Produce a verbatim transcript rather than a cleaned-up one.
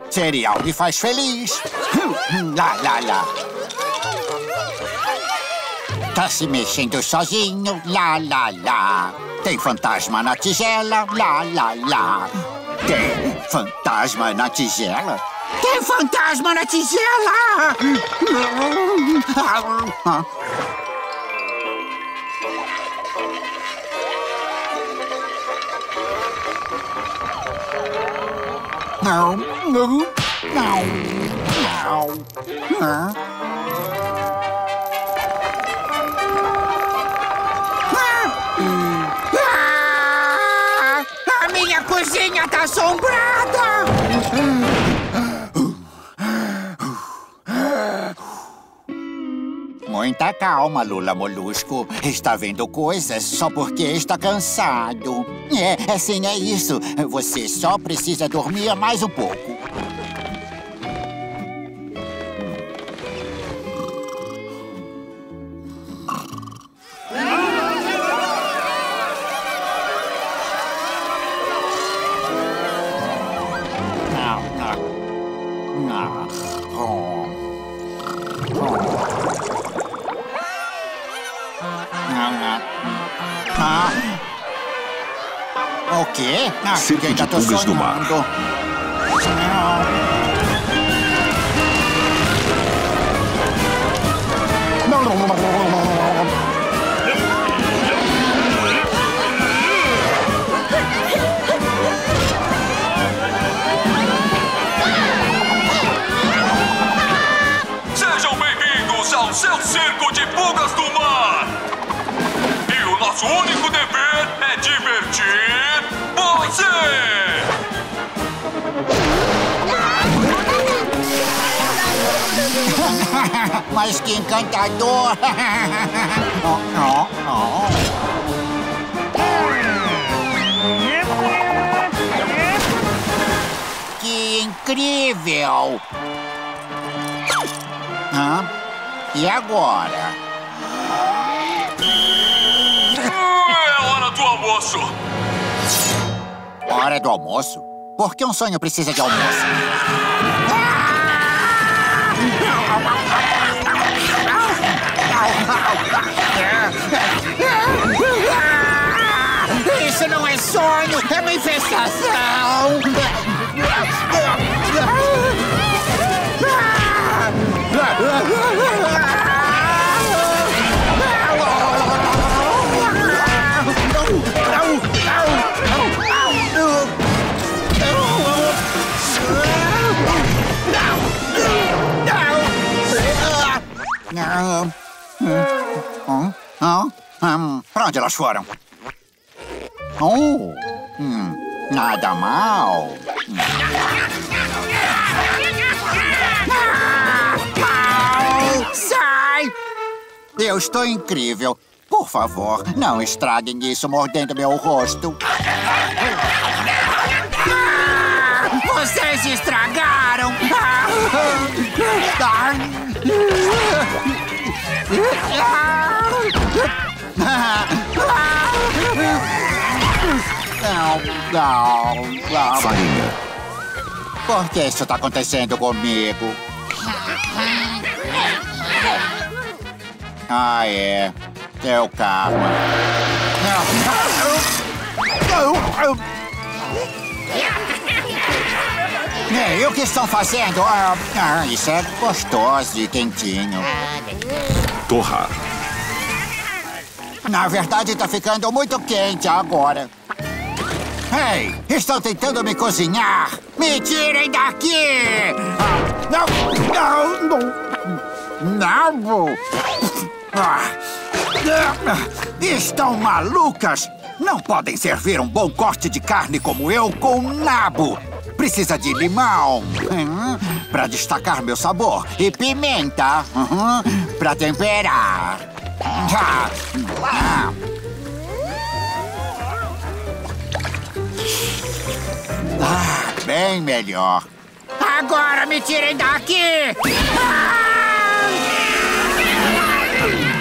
Cereal me faz feliz. Lá, lá, lá. Tá se mexendo sozinho. Lá, lá, lá. Tem fantasma na tigela. Lá, lá, lá. Tem fantasma na tigela? Tem fantasma na tigela! Não, não, não, não, não. Ah! A minha cozinha tá assombrada! Muita calma, Lula Molusco. Está vendo coisas só porque está cansado. É, assim é isso. Você só precisa dormir mais um pouco. O quê? Ah, Circo de pulgas do mar. Sejam bem-vindos ao seu circo de pulgas do mar! E o nosso único dever é divertir você! Mas que encantador! Oh, oh, oh. Que incrível! Ah, e agora? É hora do almoço! Hora do almoço? Por que um sonho precisa de almoço? Isso não é sonho, é uma infestação! Pra onde elas foram? Oh, hum, nada mal. Ah, sai! Eu estou incrível. Por favor, não estraguem isso mordendo meu rosto. Ah, vocês estragaram! Não, não, não. Farinha. Por que isso está acontecendo comigo? Ah, é. É o karma. E o que estão fazendo? Ah, ah, isso é gostoso e quentinho. Torrar. Na verdade, tá ficando muito quente agora. Ei, estão tentando me cozinhar! Me tirem daqui! Não, não, não! Não! Ah, estão malucas? Não podem servir um bom corte de carne como eu com nabo! Precisa de limão hum, para destacar meu sabor e pimenta hum, para temperar. Ah, ah. Ah, bem melhor. Agora me tirem daqui! Ah!